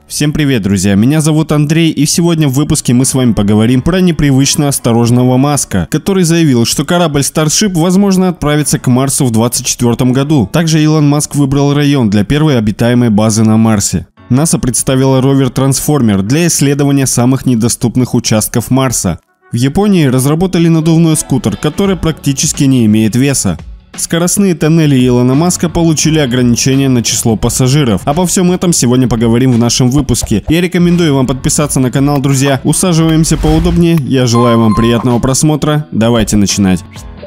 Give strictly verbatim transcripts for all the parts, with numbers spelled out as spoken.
Всем привет, друзья, меня зовут Андрей, и сегодня в выпуске мы с вами поговорим про непривычно осторожного Маска, который заявил, что корабль Starship возможно отправится к Марсу в двадцать четвёртом году. Также Илон Маск выбрал район для первой обитаемой базы на Марсе. НАСА представила ровер Трансформер для исследования самых недоступных участков Марса. В Японии разработали надувной скутер, который практически не имеет веса. Скоростные тоннели Илона Маска получили ограничения на число пассажиров. Обо всем этом сегодня поговорим в нашем выпуске. Я рекомендую вам подписаться на канал, друзья. Усаживаемся поудобнее. Я желаю вам приятного просмотра. Давайте начинать.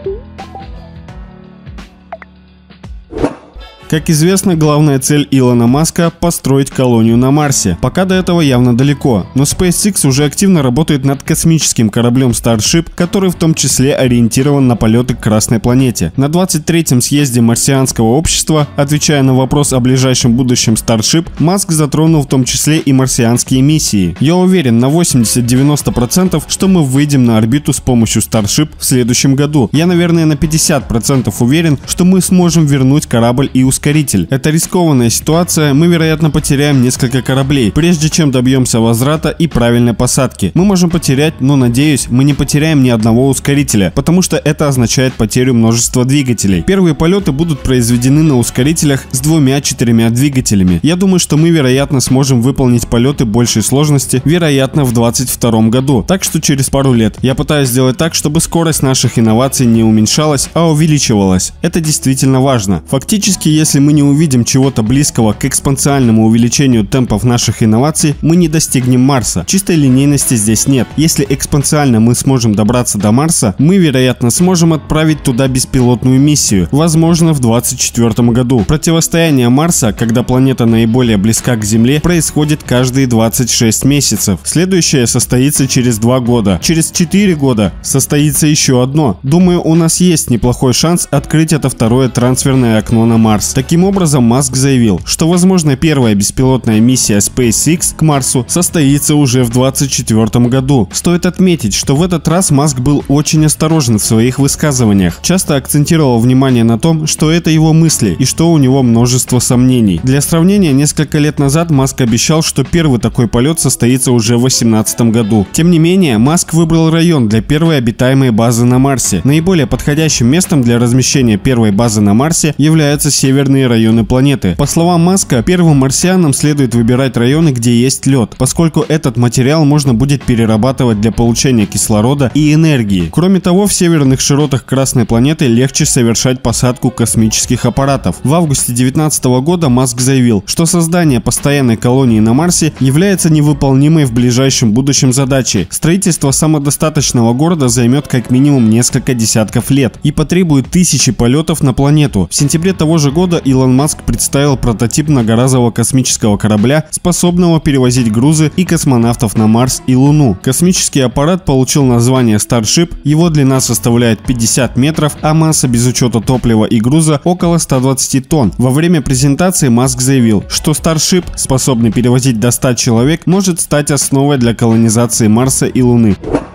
Как известно, главная цель Илона Маска – построить колонию на Марсе. Пока до этого явно далеко, но SpaceX уже активно работает над космическим кораблем Starship, который в том числе ориентирован на полеты к Красной планете. На двадцать третьем съезде марсианского общества, отвечая на вопрос о ближайшем будущем Starship, Маск затронул в том числе и марсианские миссии. Я уверен на восемьдесят-девяносто процентов, что мы выйдем на орбиту с помощью Starship в следующем году. Я, наверное, на пятьдесят процентов уверен, что мы сможем вернуть корабль и ускорить. Это рискованная ситуация, мы, вероятно, потеряем несколько кораблей, прежде чем добьемся возврата и правильной посадки. Мы можем потерять, но, надеюсь, мы не потеряем ни одного ускорителя, потому что это означает потерю множества двигателей. Первые полеты будут произведены на ускорителях с двумя-четырьмя двигателями. Я думаю, что мы, вероятно, сможем выполнить полеты большей сложности, вероятно, в двадцать втором году. Так что через пару лет. Я пытаюсь сделать так, чтобы скорость наших инноваций не уменьшалась, а увеличивалась. Это действительно важно. Фактически, если Если мы не увидим чего-то близкого к экспоненциальному увеличению темпов наших инноваций, мы не достигнем Марса. Чистой линейности здесь нет. Если экспоненциально мы сможем добраться до Марса, мы, вероятно, сможем отправить туда беспилотную миссию, возможно, в двадцать четвёртом году. Противостояние Марса, когда планета наиболее близка к Земле, происходит каждые двадцать шесть месяцев. Следующее состоится через два года. Через четыре года состоится еще одно. Думаю, у нас есть неплохой шанс открыть это второе трансферное окно на Марс. Таким образом, Маск заявил, что, возможно, первая беспилотная миссия SpaceX к Марсу состоится уже в двадцать четвёртом году. Стоит отметить, что в этот раз Маск был очень осторожен в своих высказываниях, часто акцентировал внимание на том, что это его мысли и что у него множество сомнений. Для сравнения, несколько лет назад Маск обещал, что первый такой полет состоится уже в две тысячи восемнадцатом году. Тем не менее, Маск выбрал район для первой обитаемой базы на Марсе. Наиболее подходящим местом для размещения первой базы на Марсе является северный районы планеты. По словам Маска, первым марсианам следует выбирать районы, где есть лед, поскольку этот материал можно будет перерабатывать для получения кислорода и энергии. Кроме того, в северных широтах Красной планеты легче совершать посадку космических аппаратов. В августе две тысячи девятнадцатого года Маск заявил, что создание постоянной колонии на Марсе является невыполнимой в ближайшем будущем задачей. Строительство самодостаточного города займет как минимум несколько десятков лет и потребует тысячи полетов на планету. В сентябре того же года Илон Маск представил прототип многоразового космического корабля, способного перевозить грузы и космонавтов на Марс и Луну. Космический аппарат получил название Starship, его длина составляет пятьдесят метров, а масса без учета топлива и груза около ста двадцати тонн. Во время презентации Маск заявил, что Starship, способный перевозить до ста человек, может стать основой для колонизации Марса и Луны.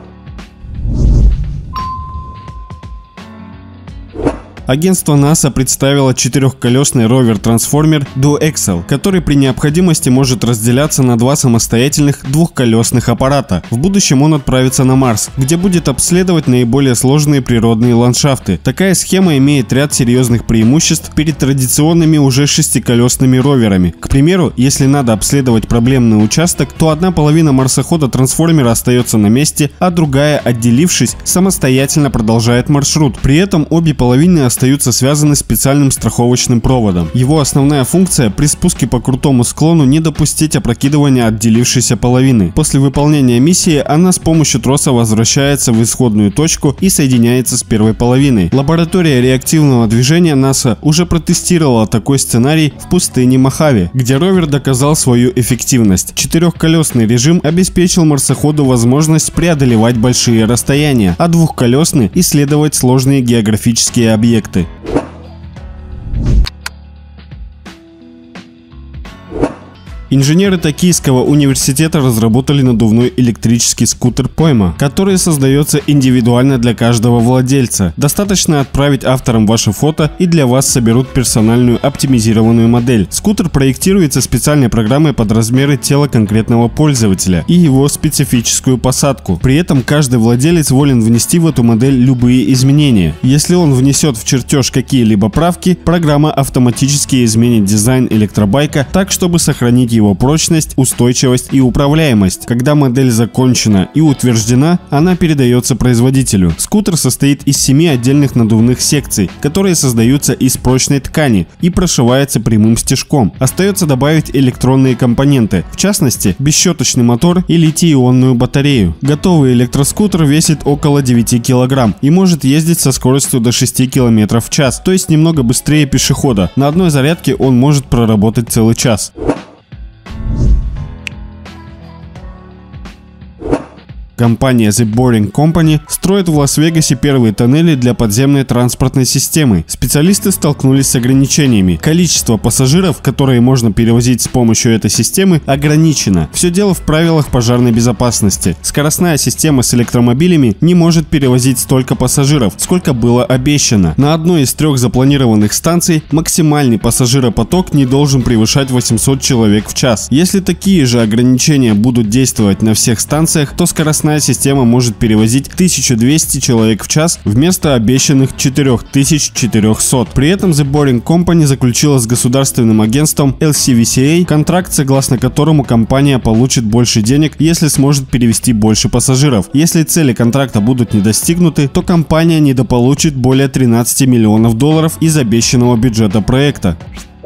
Агентство НАСА представило четырехколесный ровер Трансформер DueXel, который при необходимости может разделяться на два самостоятельных двухколесных аппарата. В будущем он отправится на Марс, где будет обследовать наиболее сложные природные ландшафты. Такая схема имеет ряд серьезных преимуществ перед традиционными уже шестиколесными роверами. К примеру, если надо обследовать проблемный участок, то одна половина марсохода Трансформера остается на месте, а другая, отделившись, самостоятельно продолжает маршрут. При этом обе половины остаются связаны специальным страховочным проводом. Его основная функция при спуске по крутому склону не допустить опрокидывания отделившейся половины. После выполнения миссии она с помощью троса возвращается в исходную точку и соединяется с первой половиной. Лаборатория реактивного движения НАСА уже протестировала такой сценарий в пустыне Мохаве, где ровер доказал свою эффективность. Четырехколесный режим обеспечил марсоходу возможность преодолевать большие расстояния, а двухколесный – исследовать сложные географические объекты. Инженеры Токийского университета разработали надувной электрический скутер Пойма, который создается индивидуально для каждого владельца. Достаточно отправить авторам ваше фото, и для вас соберут персональную оптимизированную модель. Скутер проектируется специальной программой под размеры тела конкретного пользователя и его специфическую посадку. При этом каждый владелец волен внести в эту модель любые изменения. Если он внесет в чертеж какие-либо правки, программа автоматически изменит дизайн электробайка так, чтобы сохранить его прочность, устойчивость и управляемость. Когда модель закончена и утверждена, она передается производителю. Скутер состоит из семи отдельных надувных секций, которые создаются из прочной ткани и прошиваются прямым стежком. Остается добавить электронные компоненты, в частности, бесщеточный мотор и литий-ионную батарею. Готовый электроскутер весит около девяти килограмм и может ездить со скоростью до шести километров в час, то есть немного быстрее пешехода. На одной зарядке он может проработать целый час. Компания The Boring Company строит в Лас-Вегасе первые тоннели для подземной транспортной системы. Специалисты столкнулись с ограничениями. Количество пассажиров, которые можно перевозить с помощью этой системы, ограничено. Все дело в правилах пожарной безопасности. Скоростная система с электромобилями не может перевозить столько пассажиров, сколько было обещано. На одной из трех запланированных станций максимальный пассажиропоток не должен превышать восемьсот человек в час. Если такие же ограничения будут действовать на всех станциях, то скоростная система может перевозить тысячу двести человек в час вместо обещанных четырёх тысяч четырёхсот. При этом The Boring Company заключила с государственным агентством эл си ви си эй контракт, согласно которому компания получит больше денег, если сможет перевести больше пассажиров. Если цели контракта будут не достигнуты, то компания недополучит более тринадцати миллионов долларов из обещанного бюджета проекта.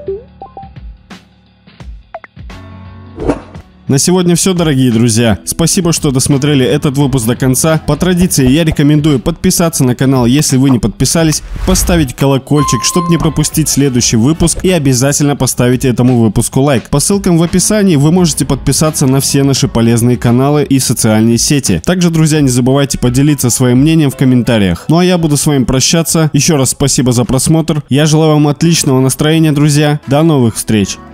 На сегодня все, дорогие друзья. Спасибо, что досмотрели этот выпуск до конца. По традиции я рекомендую подписаться на канал, если вы не подписались, поставить колокольчик, чтобы не пропустить следующий выпуск, и обязательно поставить этому выпуску лайк. По ссылкам в описании вы можете подписаться на все наши полезные каналы и социальные сети. Также, друзья, не забывайте поделиться своим мнением в комментариях. Ну а я буду с вами прощаться. Еще раз спасибо за просмотр. Я желаю вам отличного настроения, друзья. До новых встреч.